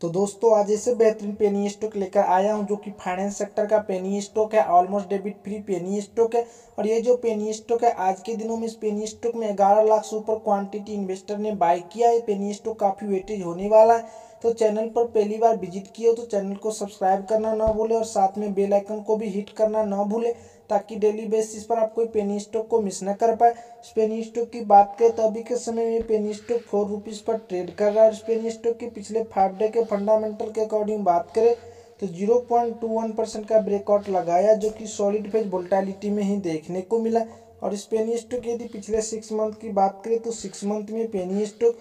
तो दोस्तों आज ऐसे बेहतरीन पेनी स्टॉक लेकर आया हूं जो कि फाइनेंस सेक्टर का पेनी स्टॉक है। Almost debit free penny stock है और ये जो पेनी स्टॉक है आज के दिनों में इस पेनी स्टॉक में 11 लाख से ऊपर क्वांटिटी इन्वेस्टर ने बाय किया है। पेनी स्टॉक काफी वेटेज होने वाला है, तो चैनल पर पहली बार विजिट किए हो तो चैनल को सब्सक्राइब करना ना भूले और साथ में बेल आइकन को भी हिट करना ना भूले ताकि डेली बेसिस पर आप कोई पेनी स्टॉक को मिस न कर पाए। इस पेनी स्टॉक की बात करें तो अभी के समय में पेनी स्टॉक 4 रुपीज़ पर ट्रेड कर रहा है। इस पेनी स्टॉक के पिछले 5 डे के फंडामेंटल के अकॉर्डिंग बात करें तो 0.21% का ब्रेकआउट लगाया जो कि सॉलिड फेज वोलेटिलिटी में ही देखने को मिला। और इस पेनी स्टॉक यदि पिछले 6 मंथ की बात करें तो 6 मंथ में पेनी स्टॉक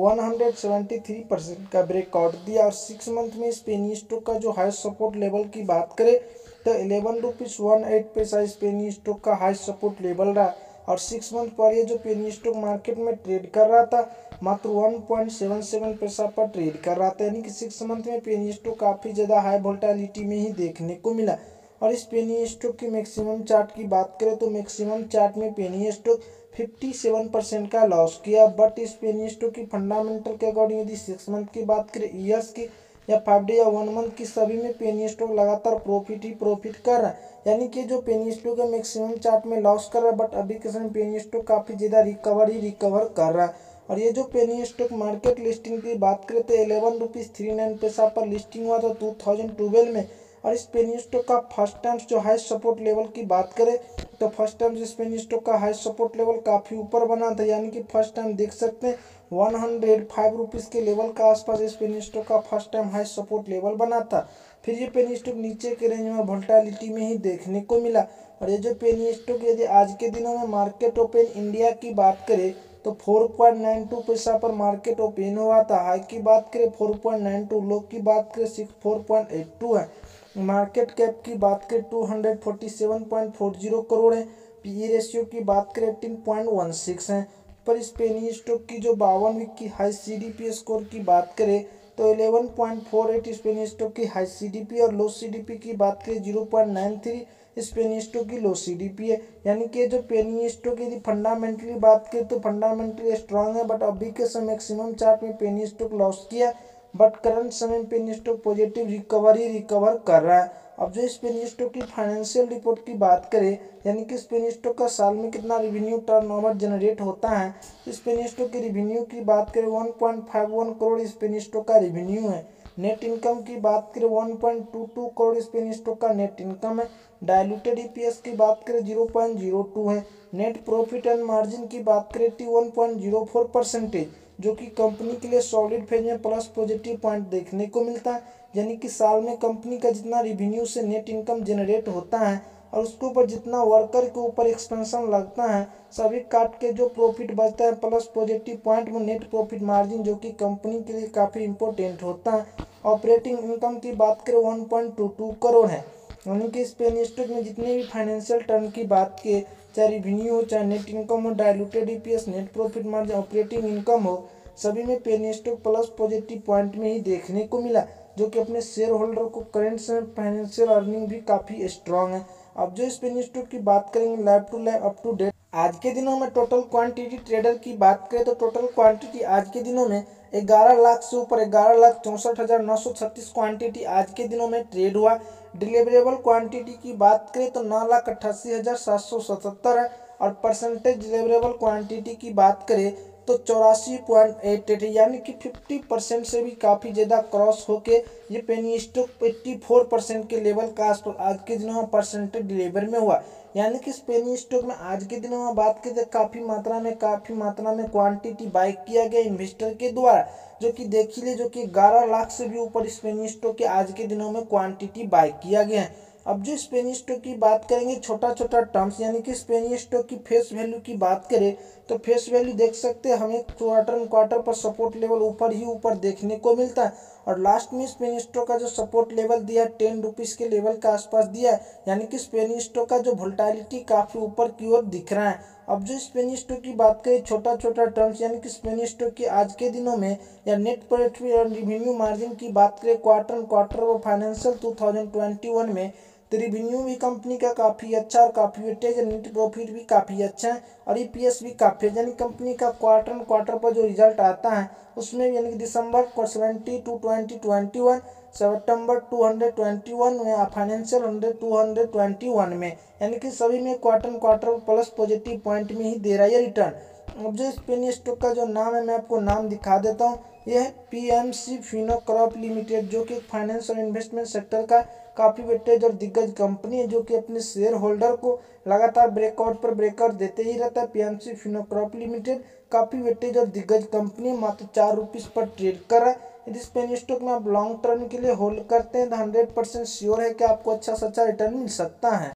173% का ब्रेकआउट दिया और 6 मंथ में इस पेनी स्टॉक का जो हाई सपोर्ट लेवल की बात करें तो 11 रुपीज़ 18 पैसा इस पेनी स्टॉक का हाई सपोर्ट लेवल रहा। और 6 मंथ पर ये जो पेनी स्टॉक मार्केट में ट्रेड कर रहा था मात्र 1.77 पैसा पर ट्रेड कर रहा था, यानी कि 6 मंथ में पेनी स्टॉक काफ़ी ज़्यादा हाई वोलेटिलिटी में ही देखने को मिला। और इस पेनी स्टॉक की मैक्सिमम चार्ट की बात करें तो मैक्सिमम चार्ट में पेनी स्टॉक 57% का लॉस किया। बट इस पेनी स्टॉक की फंडामेंटल के अकॉर्डिंग यदि 6 मंथ की बात करें, ईयर्स की या 5 डे या 1 मंथ की, सभी में पेनी स्टॉक लगातार प्रॉफिट ही प्रॉफिट कर रहा है। यानी कि जो पेनी स्टॉक है मैक्सिमम चार्ट में लॉस कर रहा है, बट अभी के समय पेनी स्टॉक काफ़ी ज़्यादा रिकवर कर रहा है। और ये जो पेनी स्टॉक मार्केट लिस्टिंग की बात करें तो 11 रुपीज़ 39 पैसा पर लिस्टिंग हुआ था 2012 में। और इस पेनी स्टॉक का फर्स्ट टाइम जो हाई सपोर्ट लेवल की बात करें तो फर्स्ट टाइम इस पेनी स्टॉक का हाई सपोर्ट लेवल काफ़ी ऊपर बना था, यानी कि फर्स्ट टाइम देख सकते हैं 105 रुपीज़ के लेवल का आसपास इस पेनी स्टॉक का first time high support level बना था। फिर ये पेनी स्टॉक नीचे के रेंज में वोलेटिलिटी में ही देखने को मिला। और ये जो पेनी स्टॉक यदि आज के दिनों में मार्केट ओपन इंडिया की बात करें तो 4.92 पैसा पर मार्केट ओपन हुआ था। हाई की बात करें 4.92, लो की बात करें 4.82 है। मार्केट कैप की बात करें 247.40 करोड़ है। पीई रेशियो की बात करें 18.16 है। पर इस पेनी स्टॉक की जो 52 वीक की हाई सीडीपी स्कोर की बात करें तो 11.48 इस पेनी स्टॉक की हाई सीडीपी और लो सीडीपी की बात करें 0.93 इस पेनी स्टॉक की लो सीडीपी है। यानी कि जो पेनी स्टॉक यदि फंडामेंटली बात करें तो फंडामेंटली स्ट्रांग है, बट अभी के समय मैक्सिमम चार्ट में पेनी स्टॉक लॉस किया, बट करंट समय में पेनी स्टॉक पॉजिटिव रिकवर कर रहा है। अब जो इस पेनी स्टॉक की फाइनेंशियल रिपोर्ट की बात करें, यानी कि इस पेनी स्टॉक का साल में कितना रेवेन्यू टर्नओवर जनरेट होता है, इस पेनी स्टॉक की रेवेन्यू की बात करें 1.51 करोड़ इस पेनी स्टॉक का रेवेन्यू है। नेट इनकम की बात करें 1.22 करोड़ इस पेनी स्टॉक का नेट इनकम है। डायलूटेड ईपीएस की बात करें 0.02 है। नेट प्रॉफिट एंड मार्जिन की बात करें 81.04%, जो कि कंपनी के लिए सॉलिड फेज में प्लस पॉजिटिव पॉइंट देखने को मिलता है। यानी कि साल में कंपनी का जितना रिवेन्यू से नेट इनकम जनरेट होता है और उसके ऊपर जितना वर्कर के ऊपर एक्सपेंशन लगता है, सभी काट के जो प्रॉफिट बचता है प्लस पॉजिटिव पॉइंट में नेट प्रॉफिट मार्जिन, जो कि कंपनी के लिए काफ़ी इंपॉर्टेंट होता है। ऑपरेटिंग इनकम की बात करें 1.22 करोड़ है। यानी कि इस पेनी स्टॉक में जितने भी फाइनेंशियल टर्म की बात की, चाहे रिवेन्यू हो, चाहे नेट इनकम हो, diluted EPS, net profit margin, operating income हो, सभी में penny stock plus positive point में ही देखने को मिला, जो कि अपने शेयर होल्डर को करेंट समय फाइनेंशियल अर्निंग भी काफ़ी स्ट्रांग है। अब जो इस पेनी स्टॉक की बात करेंगे live to live up to date, आज के दिनों में टोटल क्वांटिटी ट्रेडर की बात करें तो टोटल क्वांटिटी आज के दिनों में 11 लाख से ऊपर 11,64,936 क्वांटिटी आज के दिनों में ट्रेड हुआ। डिलीवरेबल क्वांटिटी की बात करें तो 9,88,777 है। और परसेंटेज डिलीवरेबल क्वांटिटी की बात करें तो 84.88 है, यानी कि 50% से भी काफ़ी ज़्यादा क्रॉस होके ये पेनी स्टॉक 84% के लेवल का आसपास आज के दिनों में परसेंटेज डिलीवर में हुआ। यानी कि इस पेनी स्टॉक में आज के दिनों में बात करें तो काफ़ी मात्रा में क्वांटिटी बाय किया गया इन्वेस्टर के द्वारा, जो कि देख लीजिए जो कि 11 लाख से भी ऊपर इस पेनी स्टॉक के आज के दिनों में क्वांटिटी बाय किया गया है। अब जो इस पेनी स्टॉक की बात करेंगे छोटा टर्म्स, यानी कि इस पेनी स्टॉक की फेस वैल्यू की बात करें तो फेस वैल्यू देख सकते हैं हमें क्वार्टर पर सपोर्ट लेवल ऊपर देखने को मिलता है। और लास्ट में इस पेनी स्टॉक का जो सपोर्ट लेवल दिया 10 रुपीज़ के लेवल के आसपास दिया है, यानी कि इस पेनी स्टॉक का जो वोलेटिलिटी काफ़ी ऊपर की ओर दिख रहा है। अब जो इस पेनी स्टॉक की बात करें छोटा टर्म्स, यानी कि इस पेनी स्टॉक की आज के दिनों में या नेट प्रॉफिट और रेवेन्यू मार्जिन की बात करें क्वार्टर और फाइनेंशियल 2021 में तो रिवेन्यू भी कंपनी का काफ़ी अच्छा और काफ़ी वेटेज, नेट प्रॉफिट भी काफ़ी अच्छा है और ईपीएस भी काफ़ी है। यानी कंपनी का क्वार्टर पर जो रिजल्ट आता है उसमें यानी कि दिसंबर 70 टू 2021, सितंबर 221 में, फाइनेंशियल 221 में, यानी कि सभी में क्वार्टर प्लस पॉजिटिव पॉइंट में ही दे रहा है रिटर्न। अब जो इस पेनी स्टॉक का जो नाम है मैं आपको नाम दिखा देता हूँ। यह है पीएमसी फिनोकॉर्प लिमिटेड, जो कि एक फाइनेंस और इन्वेस्टमेंट सेक्टर का काफ़ी वेटेज और दिग्गज कंपनी है, जो कि अपने शेयर होल्डर को लगातार ब्रेकआउट पर ब्रेकआउट देते ही रहता है। पीएमसी फिनोकॉर्प लिमिटेड काफ़ी वेटेज और दिग्गज कंपनी, मात्र 4 रुपीज़ पर ट्रेड कर रहा है। यदि इस पेनी स्टॉक में आप लॉन्ग टर्म के लिए होल्ड करते हैं तो 100% श्योर है कि आपको अच्छा से अच्छा रिटर्न मिल सकता है।